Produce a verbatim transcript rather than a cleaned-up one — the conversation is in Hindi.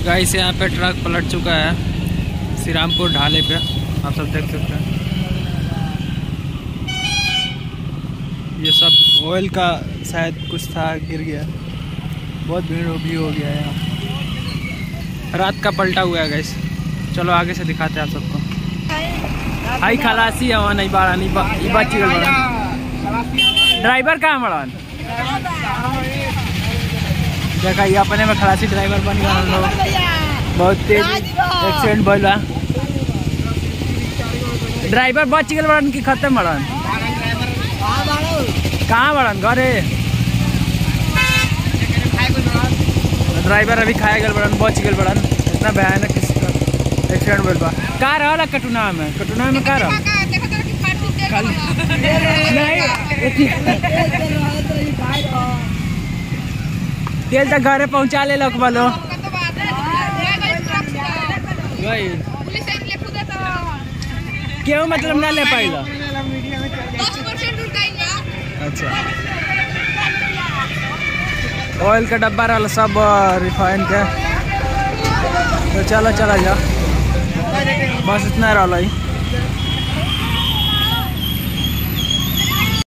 गाइस यहाँ पे ट्रक पलट चुका है श्रीरामपुर ढाले पे, आप सब देख सकते हैं। ये सब ऑयल का शायद कुछ था, गिर गया। बहुत भीड़ भी हो गया है यहाँ, रात का पलटा हुआ है गाइस। चलो आगे से दिखाते हैं आप सबको। हाई खलासी है वहाँ, नहीं बाड़ा नहीं बा, बच गए। ड्राइवर कहाँ मड़न देखा, ये अपने में खलासी ड्राइवर बन गया हम लोग। बहुत तेज एक्सीडेंट भइला, ड्राइवर बच गए बड़न की खत्म बड़न। कहाँ बड़न घरे? ड्राइवर अभी खाया गल बड़न, बच गए बड़न। इतना भयानक एक्सीडेंट भइल बा। का रहला कटुना में? कटुना में का रह तेल तक घरे पहुँचा ले लोग बोलो। क्यों मतलब ना ले पाएगा? अच्छा, ऑयल का डब्बा रहा सब रिफाइन के। तो चलो चला जा, बस इतना रहा।